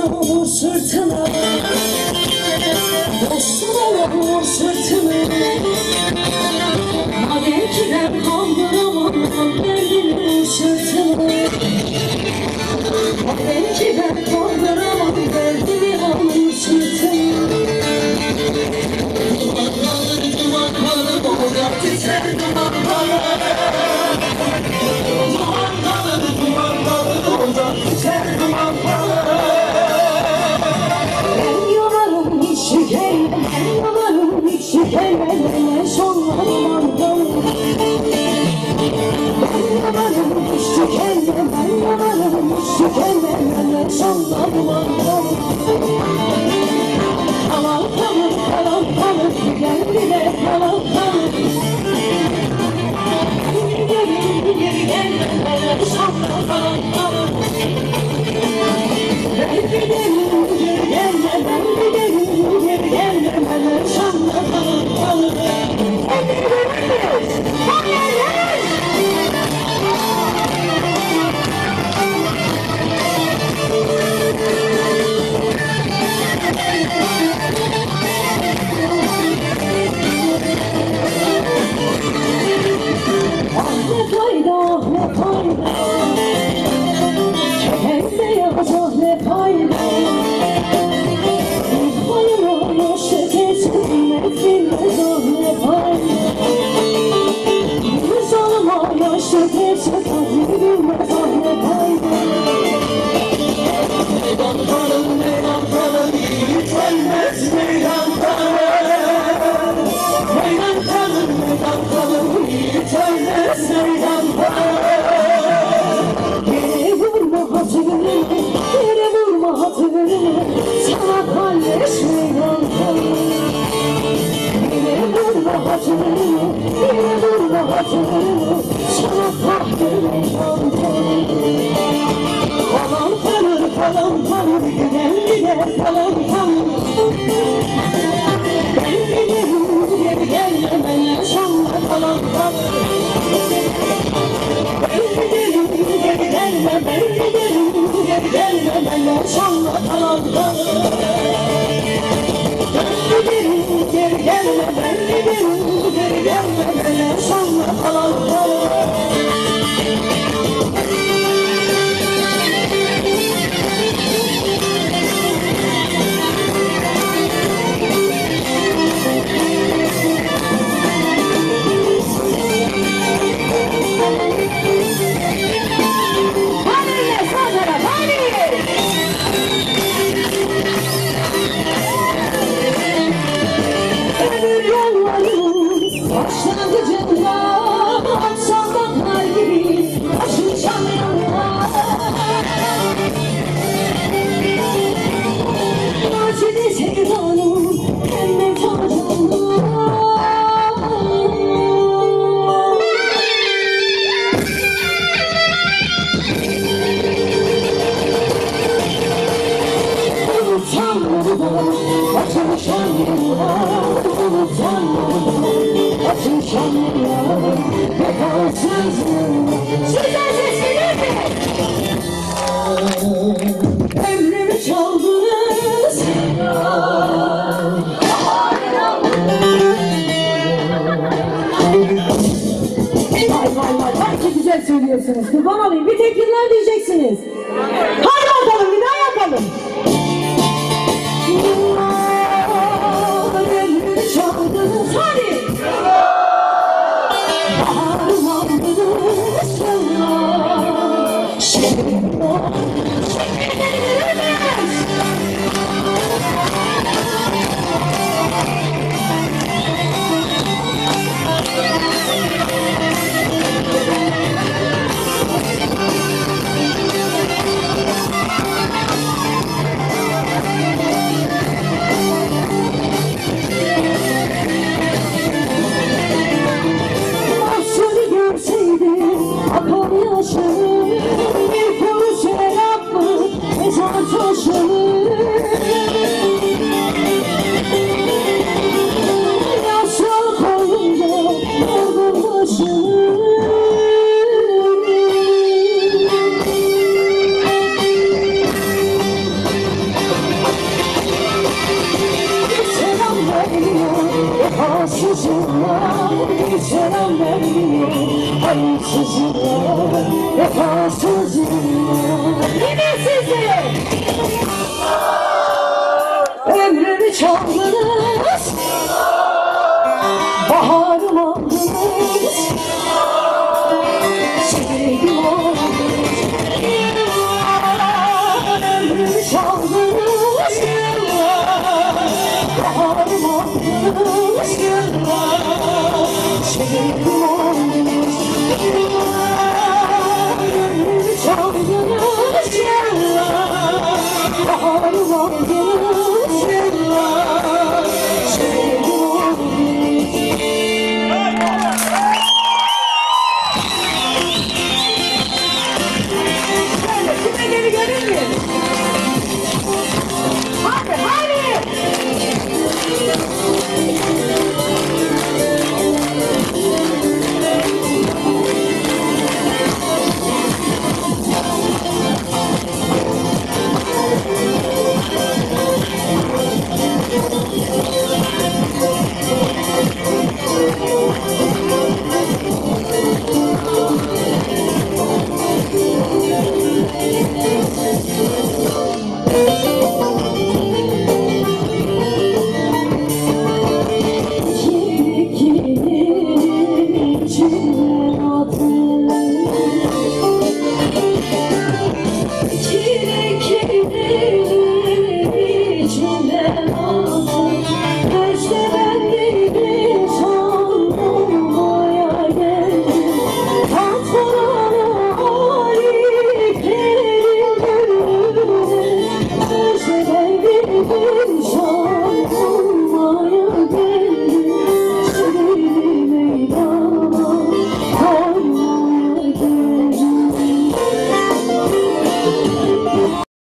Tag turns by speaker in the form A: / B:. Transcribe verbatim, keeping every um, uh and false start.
A: vur sırtına, dostuna vur sırtını. Madem ki ben kaldıramam derdini vur sırtına, madem ki ben kaldıramam derdini vur sırtına. Duman kalır, duman kalır, orada tüter duman kalır. Duman kalır, duman kalır, orada tüter duman kalır. Ben yanarım hiç şüpheyle, ben yanarım hiç şüpheyle, sonra duman kalır. Ben yanarım hiç şüpheyle, ben yanarım hiç şüpheyle, sonra duman kalır. Kalan kalır, kalan kalır, geldi de kalan kalır. Geri geri gelme, sonra kalan kalır. Ben giderim, geri gelme, ben giderim, geri gelme, sonra kalan kalır. Ne fayda, ne fayda, kefende yapacak ne fayda. Bayıma şeketim, nefsimde zor ne fayda. Yüz alma şeketim, kalbime zor ne fayda. Meydan kalın, meydan kalın, yiğit ölmez meydan kalın. Meydan kalın, meydan kalın, yiğit ölmez meydan kalın. Yere vurma hatırını, yere vurma hatırını, sana kalleş meydan kalın. Yere vurma hatırını, yere vurma hatırını, sana kalleş meydan kalın. Kalan kalır, kalan kalır, giden gider kalan kalır. Ben giderim, geri gelmem, sonra kalan kalır. Ben giderim, geri gelmem, ben giderim, geri gelmem, sonra kalan kalır. Ben giderim, geri gelmem, ben giderim, geri gelmem, sonra kalan kalır. Sizden seslenir mi? Ömrümü çaldınız. Vay vay vay, çok güzel söylüyorsunuz. Kurban olayım, bir tek yıllar diyeceksiniz. Hadi bakalım, bir daha yapalım. Ömrümü çaldınız, hadi. Baharım aldınız sana. Şimdi o bir kuruş el yapma, mezar taşı hayırsız yıllar, vefasız yıllar. Yine sizi ömrümü çaldınız, baharım aldınız, sevgim oldunuz. Ömrümü çaldınız, baharım aldınız, sevgim oldunuz. Ömrümü çaldınız, baharım aldınız, sevgim oldunuz. Kümeleri görür müyüz? Hadi hadi! Çiftliğin içine atın.